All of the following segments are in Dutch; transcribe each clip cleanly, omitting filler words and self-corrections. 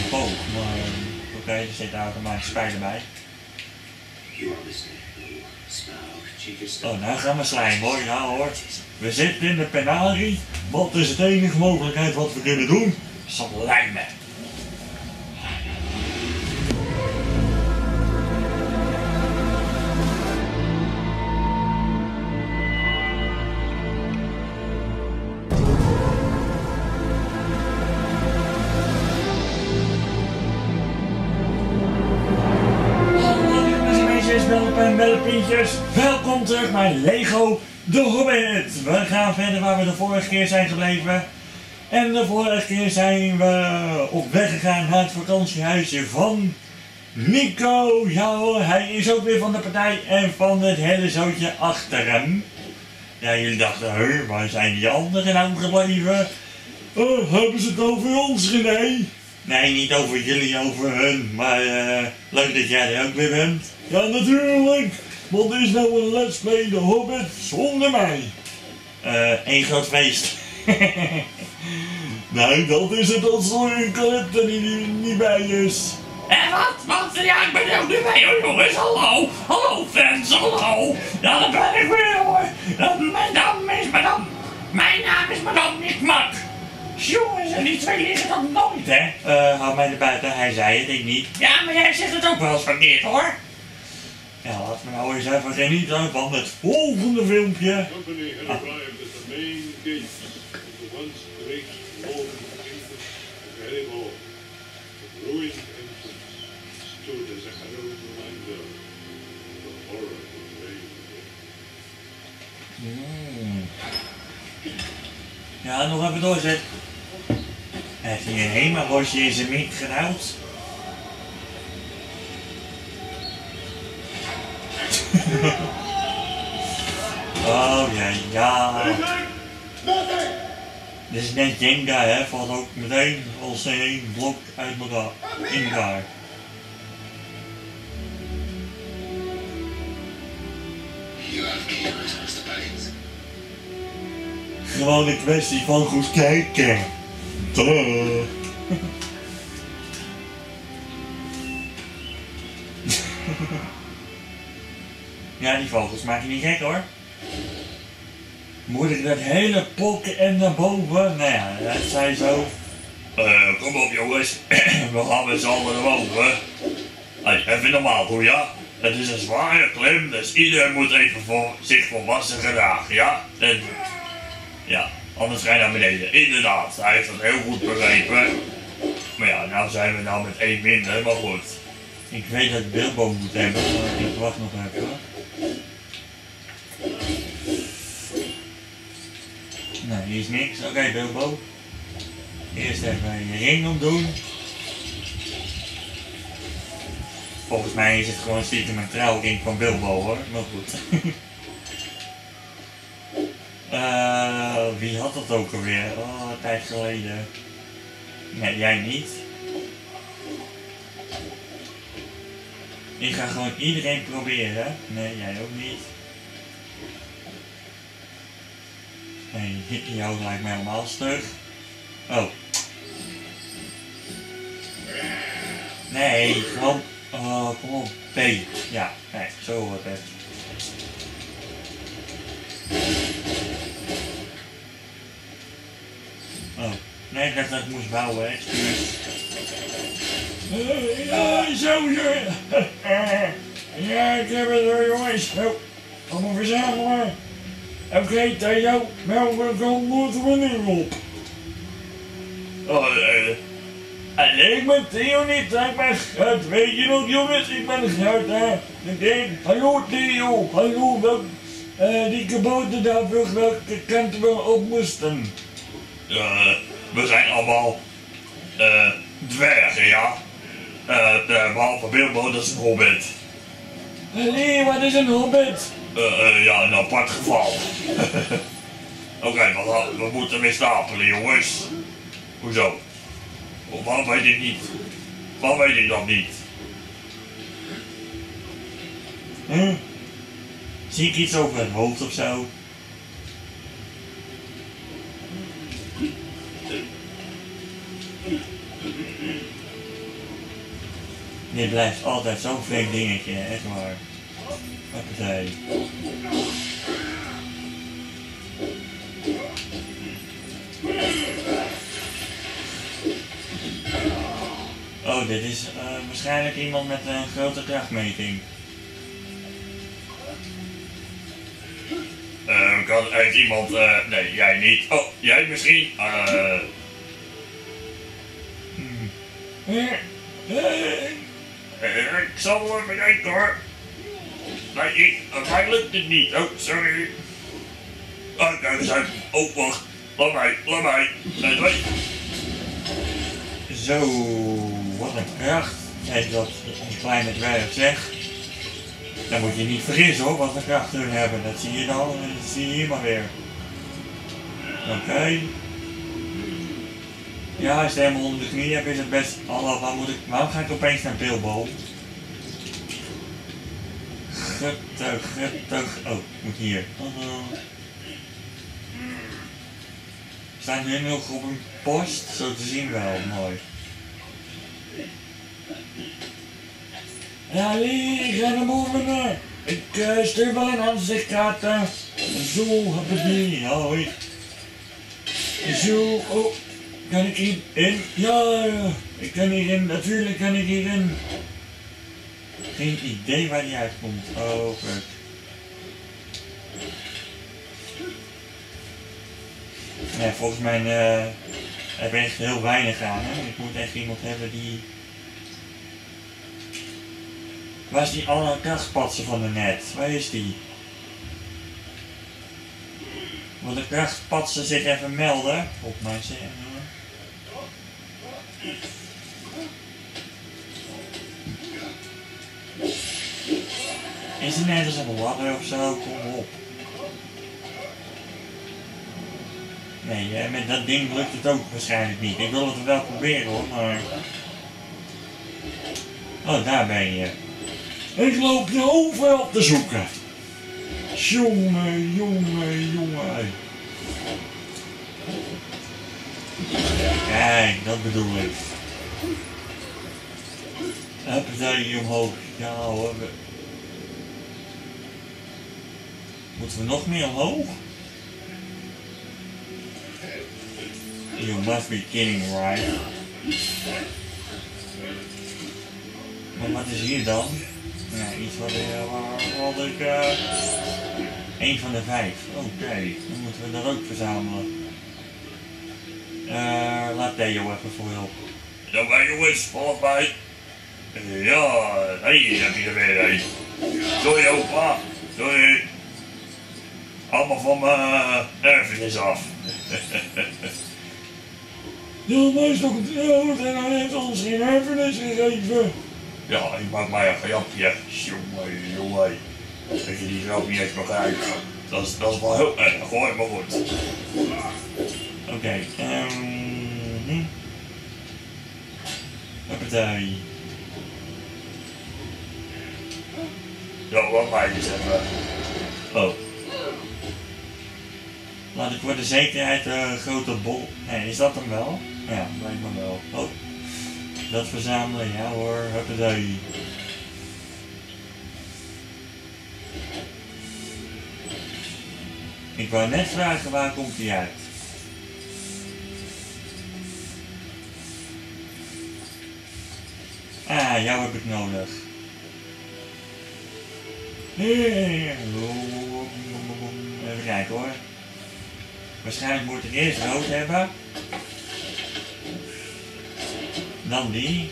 boog, maar oké, er zitten automatische pijlen bij. Oh, nou gaan we slijmen hoor, ja hoor. We zitten in de penarie. Wat is de enige mogelijkheid wat we kunnen doen? Slijmen. Welkom terug bij Lego The Hobbit. We gaan verder waar we de vorige keer zijn gebleven. En de vorige keer zijn we op weg gegaan naar het vakantiehuisje van Nico. Ja hoor, hij is ook weer van de partij en van het hele zootje achter hem. Ja, jullie dachten, waar zijn die anderen nou gebleven? Oh, hebben ze het over ons, René? Nee, niet over jullie, over hun. Maar leuk dat jij er ook weer bent. Ja, natuurlijk. Wat is nou een Let's Play The Hobbit zonder mij? Eén groot feest. Nou, dat is het als er een kalender niet bij is. En wat? Ja, ik ben er ook niet bij hoor jongens, hallo. Hallo fans, hallo. Ja, daar ben ik weer hoor. Mijn naam is Madame Nikmak. Jongens, en die twee liggen dat nooit hè. Hou mij er buiten, hij zei het, ik niet. Ja, maar jij zegt het ook wel eens verkeerd hoor. Ja, laten we nou eens even genieten van het volgende filmpje. Ja, nog even doorzetten. Hij heeft hier een hemelbosje in zijn mik gedouwd. Oh ja. Dit is net Jenga hè, valt ook meteen als één blok uit elkaar, in elkaar. Gewoon een kwestie van goed kijken. Duh. Ja, die vogels maken niet gek hoor. Moet ik dat hele pokken en naar boven? Nou ja, dat zei zo. Kom op jongens, we gaan met z'n allen naar boven. Hey, even normaal toe ja. Het is een zware klim, dus iedereen moet even zich volwassen gedragen, ja? En, ja, anders ga je naar beneden. Inderdaad, hij heeft dat heel goed begrepen. Maar ja, nou zijn we nou met één minder, maar goed. Ik weet dat ik Bilbo moet hebben, maar ik wacht nog even. Nou, hier is niks. Oké, Bilbo. Eerst even je ring omdoen. Volgens mij is het gewoon stiekem een trouwring van Bilbo hoor, maar goed. Wie had dat ook alweer? Oh, een tijd geleden. Nee, jij niet. Ik ga gewoon iedereen proberen. Nee, jij ook niet. Nee, jou lijkt mij helemaal stuk. Oh. Nee, gewoon... Oh, kom op. B. Ja, kijk, zo wordt het. Oh. Nee, ik dacht dat ik moest bouwen, excuus. Ja, zo. Ja, ik heb het hoor, jongens. Allemaal verzamelen. Oké, Theo, welke kant moeten we nu op? Ik ben Theo niet, ik ben Gert. Weet je nog, jongens, ik ben Gert, hè? Ik denk, hallo Theo, hallo, die kabouter daar vroeg welke kant we op moesten. We zijn allemaal dwergen, ja? Behalve Bilbo, dat is een hobbit. Nee, wat is een hobbit? Ja, een apart geval. Oké, we moeten weer stapelen, jongens. Hoezo? Waarom weet ik niet? Waarom weet ik dat niet? Zie ik iets over het hoofd of zo? Dit blijft altijd zo'n vreemd dingetje, echt waar. Hoppatee. Oh, dit is waarschijnlijk iemand met een grote krachtmeting. Heeft iemand, nee, jij niet. Oh, jij misschien? Ik zal wel even kijken hoor. Nee, mij lukt het niet. Oh, sorry. Oh, kijk eens uit. Oh, wacht. Laat mij. Nee. Zo, wat een kracht. Heeft dat een kleine dwerg zegt. Dan moet je niet vergissen hoor, wat een kracht hun hebben. Dat zie je dan, dat zie je hier maar weer. Oké. Ja, als je het helemaal onder de knie hebt is het best... waarom ga ik opeens naar Bilbo? Guttig. Oh, moet hier. Staan hun nog op een post? Zo te zien wel, mooi. Ja, ik ga naar boven. Ik stuur wel een aanzichtkaart. Zo, hoppatee, hoi. Zo, oh. Kan ik hierin? Ja, ik kan hierin, natuurlijk kan ik hierin. Geen idee waar die uitkomt. Oh, fuck. Ja, volgens mij heb ik echt heel weinig aan. Hè? Ik moet echt iemand hebben die... Waar is die andere krachtpatser van de net? Waar is die? Wil de krachtpatser zich even melden? Op mij zeggen. Is er nergens een ladder of zo? Kom op. Nee, met dat ding lukt het ook waarschijnlijk niet. Ik wil het wel proberen hoor, maar... Oh, daar ben je. Ik loop je overal te zoeken. Jongen. Kijk, dat bedoel ik. Huppatee, omhoog. Ja hoor. Moeten we nog meer omhoog? You must be kidding, right? Maar wat is hier dan? Ja, iets wat ik... Eén van de 5. Oké, dan moeten we dat ook verzamelen. Laat Theo even voor hulp. Oké jongens, volg mij. Ja, hier heb je er weer een. Doei opa, doei. Allemaal van mijn erfenis af. Ja, maar is toch een dood en hij heeft ons geen erfenis gegeven. Ja, ik maak mij een grapje. Jongen. Dat je die grap niet eens begrijpt. Dat is wel heel erg, gooi maar goed. Oké, Hoppatee. Ja, wat mij eens even. Oh. Laat ik voor de zekerheid een grote bol... Nee, is dat hem wel? Ja, lijkt me wel. Oh. Dat verzamelen, ja hoor, hoppatee. Ik wou net vragen, waar komt hij uit? Ah, jou heb ik nodig. Even kijken hoor. Waarschijnlijk moet ik eerst rood hebben. Dan die.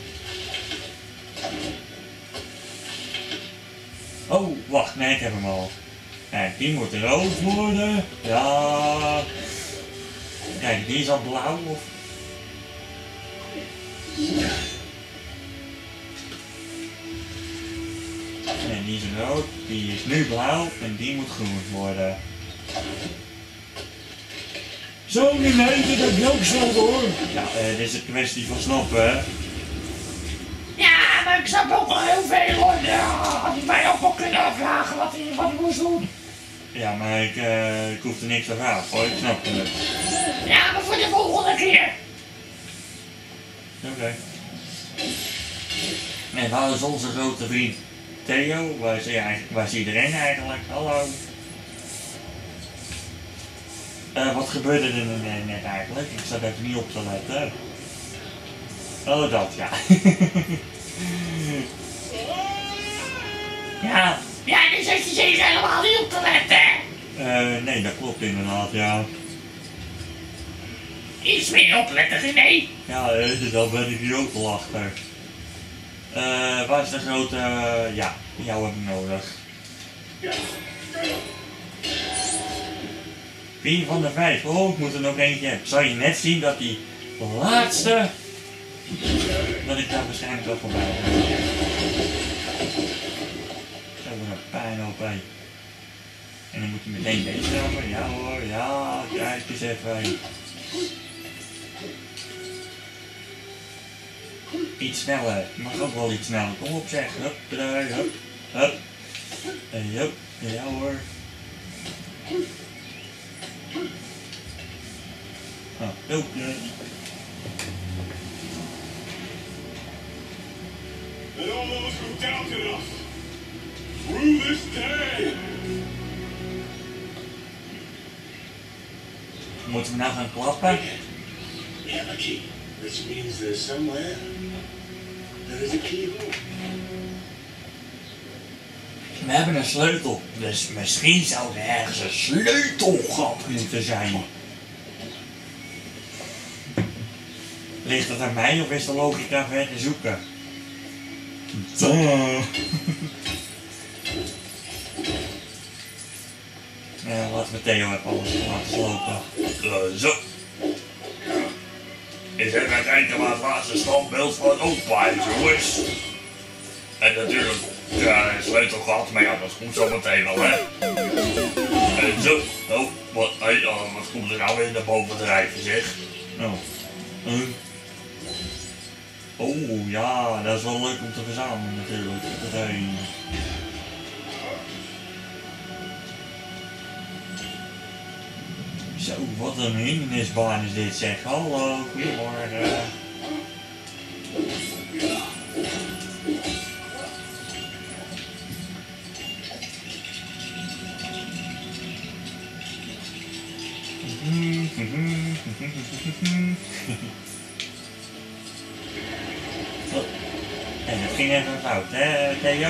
Oh, wacht, nee, ik heb hem al. Kijk, die moet rood worden. Ja. Kijk, die is al blauw of... En die is rood, die is nu blauw en die moet groen worden. Zo, die meiden, dat heb je ook zo hoor. Ja, dit is een kwestie van snappen, hè. Ja, maar ik snap ook wel heel veel hoor. Ja, had hij mij ook wel kunnen vragen wat hij moest doen. Ja, maar ik hoef er niks te vragen hoor, ik snap het. Ja, maar voor de volgende keer. Oké. En waar is onze grote vriend Theo? Waar is iedereen eigenlijk? Hallo? Wat gebeurde er net eigenlijk? Ik zat even niet op te letten. Oh, dat ja. Ja, ja, dus zit je zeker helemaal niet op te letten. Nee, dat klopt inderdaad, ja. Iets meer opletten, nee. Ja, daar ben ik hier ook wel achter. Waar is de grote... ja, jou heb ik nodig. 4 van de 5. Oh, ik moet er nog eentje hebben. Zal je net zien dat die laatste... dat ik daar waarschijnlijk wel voorbij ben. Zo, een pijn op, hé. En dan moet je meteen deze hebben. Ja hoor, ja, kijk eens even, hé. Iets sneller. Je mag ook wel iets sneller. Kom op zeg. Hup, draai, hup, hup. Hup, ja hoor. Oh, loopje. Let all those who doubted us through this day. Moeten we nou gaan klappen? We have a key, which means there's somewhere there is a keyhole. We hebben een sleutel. Dus misschien zou er ergens een sleutelgat moeten zijn. Ligt het aan mij of is de logica ver te zoeken? Ja, laten we Theo even alles laten slopen. Zo. Eens even kijken waar het laatste standbeeld van opa is, jongens. En natuurlijk, ja, een sleutel gehad, maar ja, dat komt zo meteen wel, hè. En zo. Oh, wat komt er nou weer naar boven drijven, zeg. Oh. Oh ja, dat is wel leuk om te verzamelen natuurlijk. Zo, wat een hindernisbaan is dit zeg. Hallo, goedemorgen. En dat ging even fout, hè, Theo?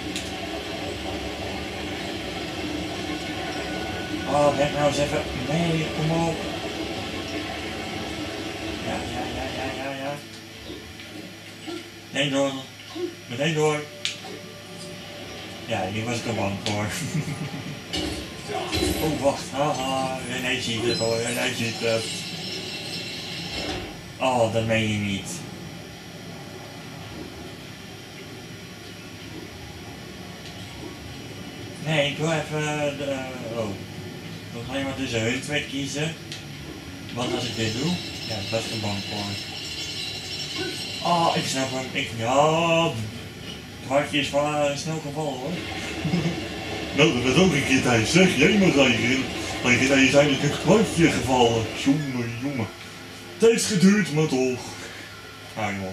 Oh, weg nou eens even. Nee, kom op. Ja. Nee, door. Meteen door. Ja, hier was ik er bang voor. Oh, wacht. Haha. René ziet het hoor. René ziet het. Oh, dat meen je niet. Nee, ik wil even de... oh. Ik wil alleen maar tussen hun twee kiezen. Wat als ik dit doe? Ja, daar was ik er bang voor. Oh, ik snap hem. Ja, het kwartje is snel gevallen hoor. Nou, dat werd ook een keer tijd. Zeg jij maar tegen. Hij is eigenlijk een kwartje gevallen. Jongen. Het heeft geduurd, maar toch. Ah joh.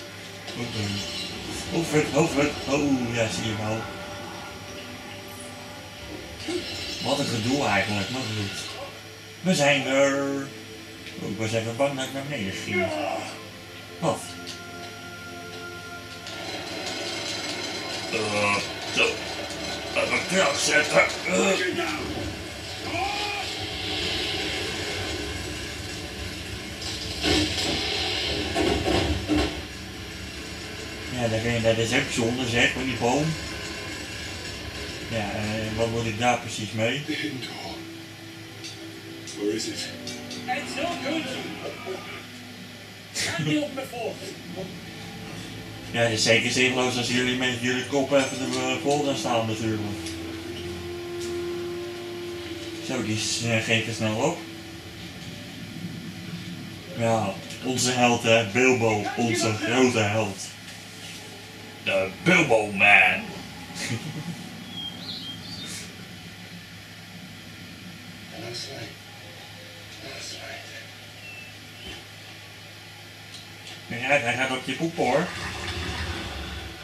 Hoofdwet. Oh, ja, zie je wel. Wat een gedoe eigenlijk, maar goed. We zijn er. Oh, ik was even bang dat ik naar beneden ging. Wat? Zo. Even kracht zetten. Ja, dat is ook zonde zeg, van die boom. Ja, wat moet ik daar precies mee? The hidden door. Where is it? It's no good. Can't be opened before. Ja, het is zeker zinloos als jullie met jullie kop even ervoor gaan staan natuurlijk. Zo, die geven snel op. Ja, onze held hè, Bilbo, onze grote held. De Bilbo Man. That's right. That's right. Ja, hij gaat op je poep hoor.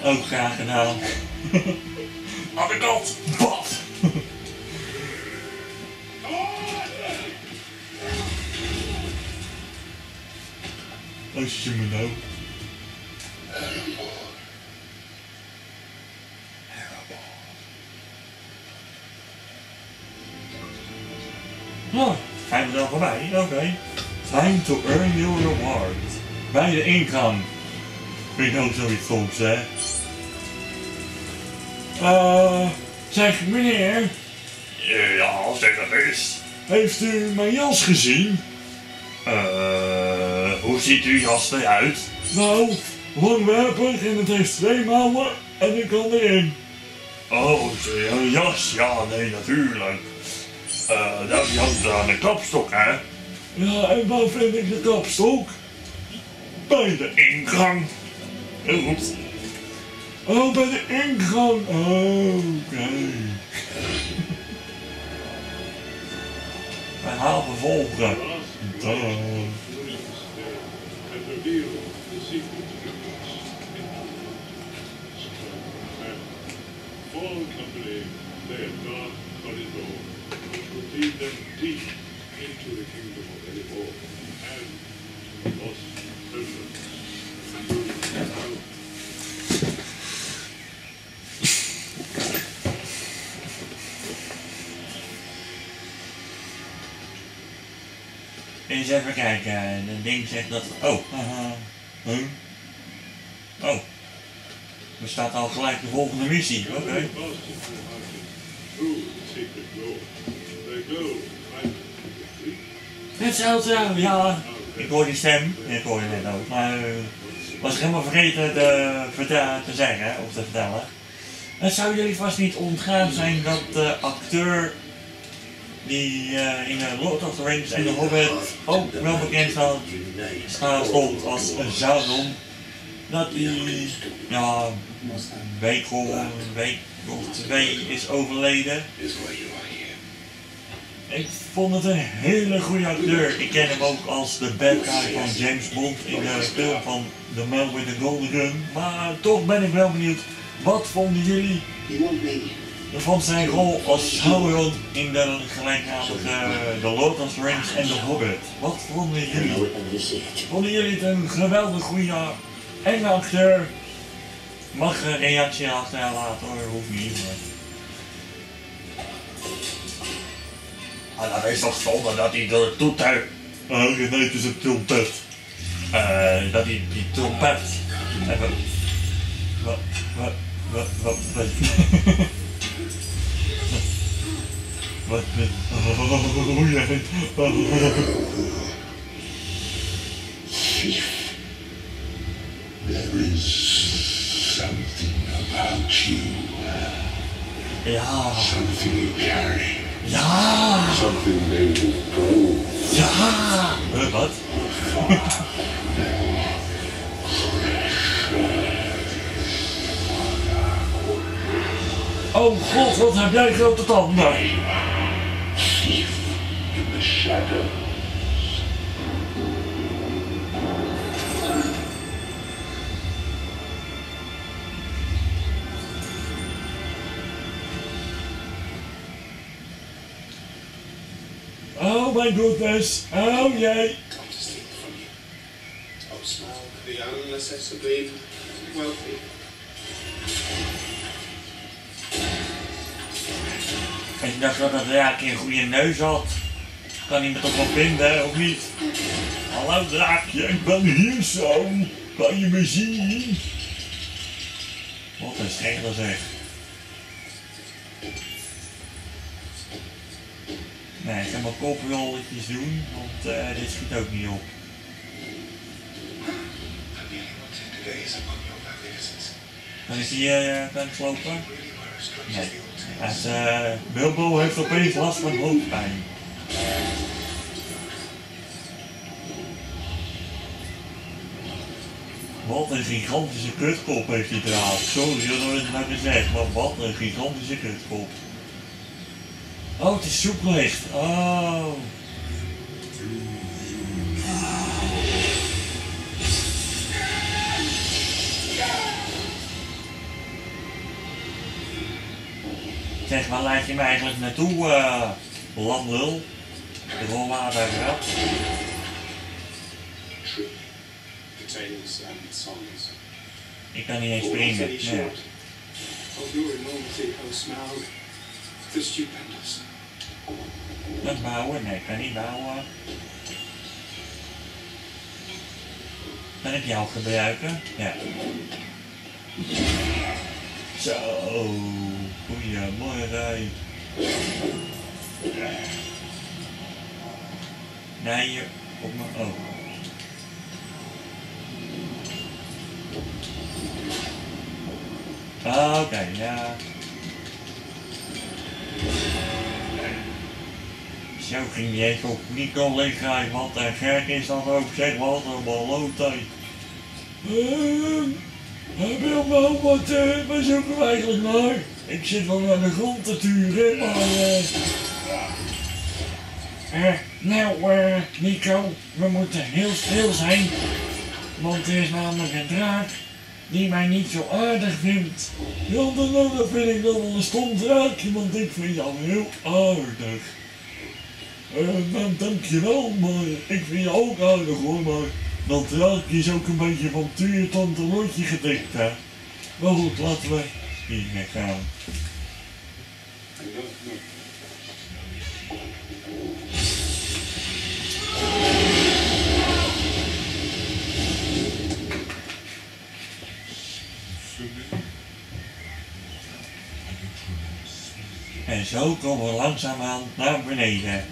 Ook graag gedaan. Aan de kant. Wat? Als je me nou. Oh, zijn we er al voorbij? Oké. Time to earn your reward. Bij de ingang. Vind ik ook zoiets soms, hè? Zeg meneer, Ja, zeg dat eens. heeft u mijn jas gezien? Hoe ziet uw jas eruit? Nou, langwerpig en het heeft 2 mouwen en ik kan erin. Oh, een jas. Ja, nee, natuurlijk. Dat hangt aan de kapstok, hè? Ja, en waar vind ik de kapstok? Bij de Ingang. Heel goed. Oh, bij de ingang. Oké. Verhaal vervolgen. Duh. And reveal the secret to the Fall Company lay a dark corridor which would lead them deep into the kingdom of Erebor and to the lost treasure. Eens even kijken, dat ding zegt dat... Oh, oh. Er staat al gelijk de volgende missie, oké. Through the secret door, they go right to the Hetzelfde, ja. Ik hoor die stem, ik hoor je net ook, maar was ik helemaal vergeten te zeggen, of te vertellen. Het zou jullie vast niet ontgaan zijn dat de acteur die in Lord of the Rings en The Hobbit ook wel bekend stond als Sauron, dat hij ja, een week of 2 is overleden. Ik vond het een hele goede acteur. Ik ken hem ook als de bad guy van James Bond in de film van The Man with the Golden Gun. Maar toch ben ik wel benieuwd, wat vonden jullie van zijn rol als Sauron in de gelijknamige The Lord of the Rings en The Hobbit? Wat vonden jullie? Vonden jullie het een geweldig goede enge acteur? Mag een reactie achterlaten hoor, hoeft niet. Ah, dat is toch zonde dat hij door het toetuig... Oh, nee, het is een trompet. dat hij die trompet... Wat? Wat? Oh, jee. There is something about you. Ja. Something you carry. Ja. Something they will go. Ja. Wat? Oh god, wat heb jij grote tanden? Thief in the shadows. Oh my goodness. Oh jee. Come to steal from you. Oh, smile the young, inaccessibly wealthy. Ik dacht dat het draakje een goede neus had. Kan hij me toch wel vinden, of niet? Hallo draakje, ik ben hier zo. Kan je me zien? Wat een schegel zeg. Nee, ik ga mijn koprolletjes doen, want dit schiet ook niet op. Kan ik hier slopen? Nee. Bilbo heeft opeens last van hoofdpijn. Wat een gigantische kutkop heeft die draad. Sorry dat we het nou gezegd, maar wat een gigantische kutkop. Oh, het is soeplicht. Oh. Zeg, waar leid je me eigenlijk naartoe, lamlul? De rolwater wel. True. The tales and songs. Ik kan niet eens All springen. very Nee. short. Of your enormity, O Smaug. The stupendous. Dat bouwen? Nee, ik kan niet bouwen. Kan ik jou gebruiken? Ja. Zo, goeiemorgen. Nee, hier op mijn oog. Oké, ja. Zo ging je even op Nico leeggaan, wat een gek is dat ook, zeg wat een ballootheid. Hij wil wel wat, waar zoeken we eigenlijk naar? Ik zit wel naar de grond te turen, maar Nico, we moeten heel stil zijn. Want er is namelijk een draak die mij niet zo aardig vindt. Ja, dat vind ik dan wel een stom draakje, want ik vind jou heel aardig. Nou, dankjewel, maar ik vind jou ook aardig hoor, maar dat draakje is ook een beetje van Tante Lotje gedekt, hè. Maar goed, laten we hier gaan. En zo komen we langzaamaan naar beneden.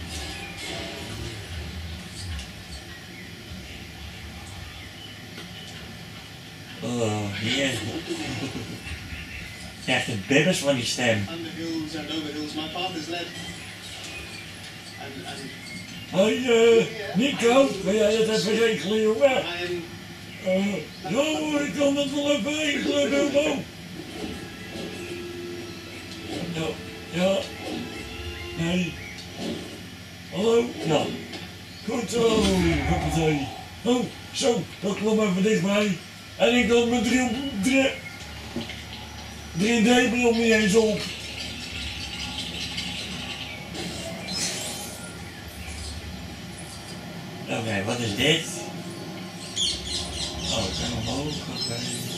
Oh, hier. Je krijgt een bibbers van die stem. Under hills and over hills my path is led. And Hoi, Nico, wil jij het even regelen, jongen? I am Ja hoor, ik kan het wel even regelen, Bilbo. Ja, ja. Nee. Hallo? Ja. Goed zo, hoppatee. Oh, zo, dat kwam even dichtbij. En ik had mijn 3D-bril niet eens op. Oké, wat is dit? Oh, ik kan omhoog, oké.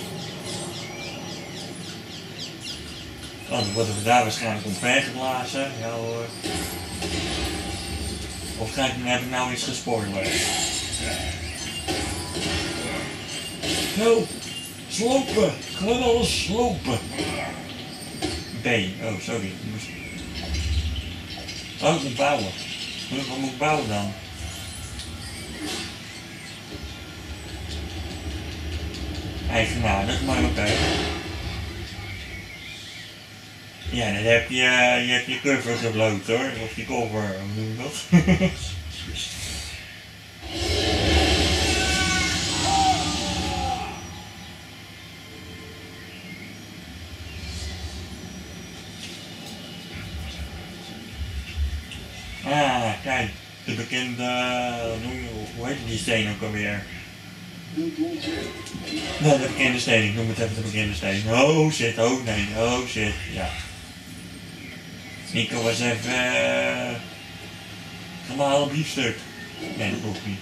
Oh, dan worden we daar waarschijnlijk omvergeblazen. Ja hoor. Of heb ik nou iets gespoilerd? Zo, slopen. Gewoon alles slopen. B, oh sorry. Oh, ik moet bouwen. Wat moet ik bouwen dan? Eigenaardig, maar oké. Ja, dan heb je hebt je cover gebloot hoor. Of je cover, hoe noem je dat? Ah, kijk. De bekende, hoe heet die steen ook alweer? Nee, de bekende steen, ik noem het even de bekende steen. Oh shit, oh nee, oh shit, ja. Nico was even gemalen biefstuk. Nee, dat klopt niet.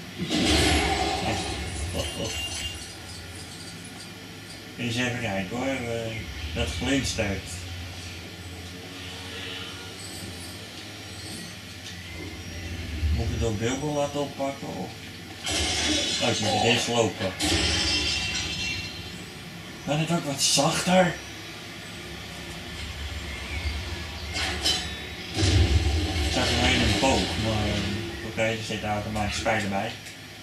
Eens even kijken hoor, dat glinstert. Moet ik het ook Bilbo laten oppakken of? Oh, ik moet het eerst lopen. Kan het ook wat zachter? Ik zag alleen een boog, maar oké, er zit automatisch spijlen bij.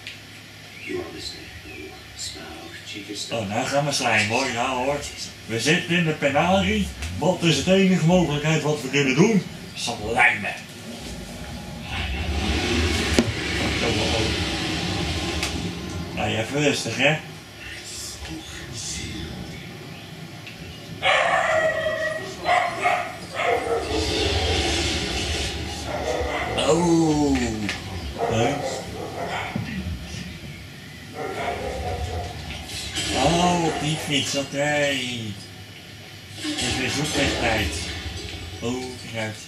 Oh, nou gaan we slijmen hoor, ja hoor. We zitten in de penarie. Wat is de enige mogelijkheid wat we kunnen doen? Slijmen. Nou, even rustig hè. Oh. Huh? Oh, op die fiets, oké. Het is weer zoekwegtijd. Oh, kijk uit.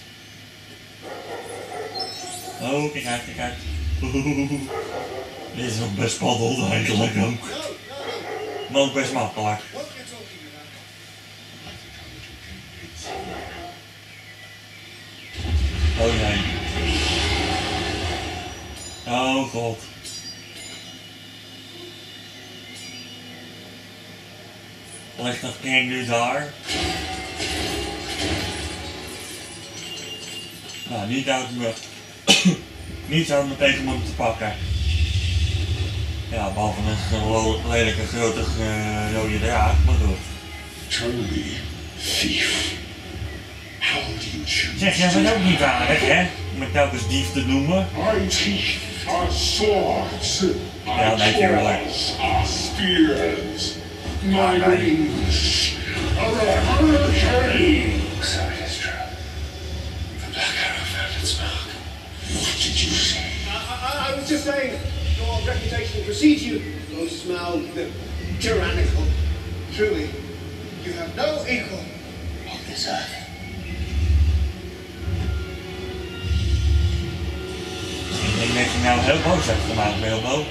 Oh, kijk uit, kijk uit. Dit is nog best spannend eigenlijk ook. Maar ook best makkelijk. Oh nee. Oh god. Ligt dat kind nu daar? Nou, niet uit me. Niet zo meteen moeten te pakken. Ja, behalve een lelijke grote rode draak, maar goed. Toby, thief. How do you choose? Zeg, jij bent ook niet aardig, hè? Om me telkens dief te noemen. My teeth are swords. Ja, My natuurlijk. claws are spears. My wings are a hurricane. So it is true. The Black Arrow found its mark. What did you say? I was just saying, your reputation precedes you, O Smaug the tyrannical. Truly, you have no equal on this earth. Ik denk dat je nou heel boos hebt gemaakt, Bilbo.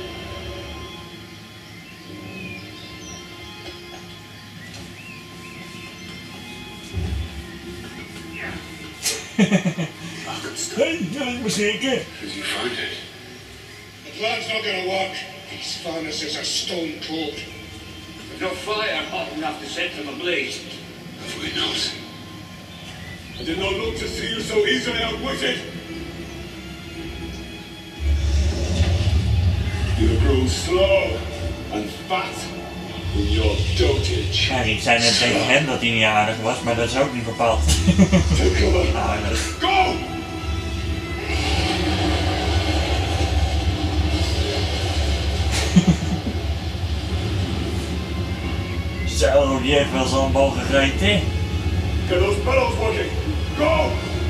Hey, wil ik me schrikken? Did you find it? The plan's not gonna work. These furnaces are stone cold. There's no fire hot enough to set them ablaze. Have we not? I did not look to see you so easily outwitted. You grew slow and fat in your dotage. Ja, ik zei net tegen hem dat hij niet aardig was, maar dat is ook niet bepaald Take cover. aardig. Go! Zo, die heeft wel zo'n bal gegeten. Get those bellows working. Go!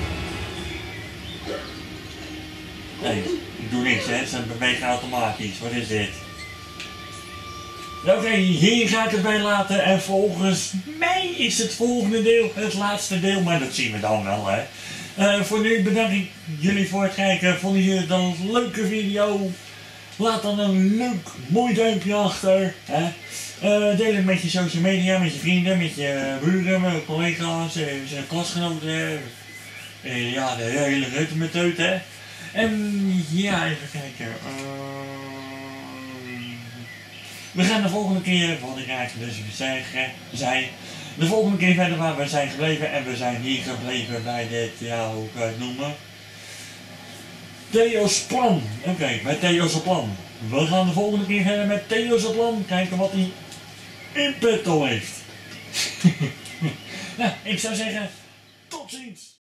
Nee, ik doe niks, hè. Ze bewegen automatisch. Wat is dit? Oké, hier ga ik het bij laten. En volgens mij is het volgende deel het laatste deel. Maar dat zien we dan wel, hè. Voor nu bedank ik jullie voor het kijken. Vonden jullie het een leuke video? Laat dan een leuk, mooi duimpje achter. Hè? Deel het met je social media, met je vrienden, met je buren, met je collega's, zijn klasgenoten. Ja, de hele grote meteut, hè. En ja, even kijken. We gaan de volgende keer, wat ik eigenlijk dus zei, de volgende keer verder waar we zijn gebleven. En we zijn hier gebleven bij dit, ja, hoe kan je het noemen? Theo's plan. Oké, bij Theo's plan. We gaan de volgende keer verder met Theo's plan. Kijken wat hij in petto heeft. Nou, ik zou zeggen, tot ziens.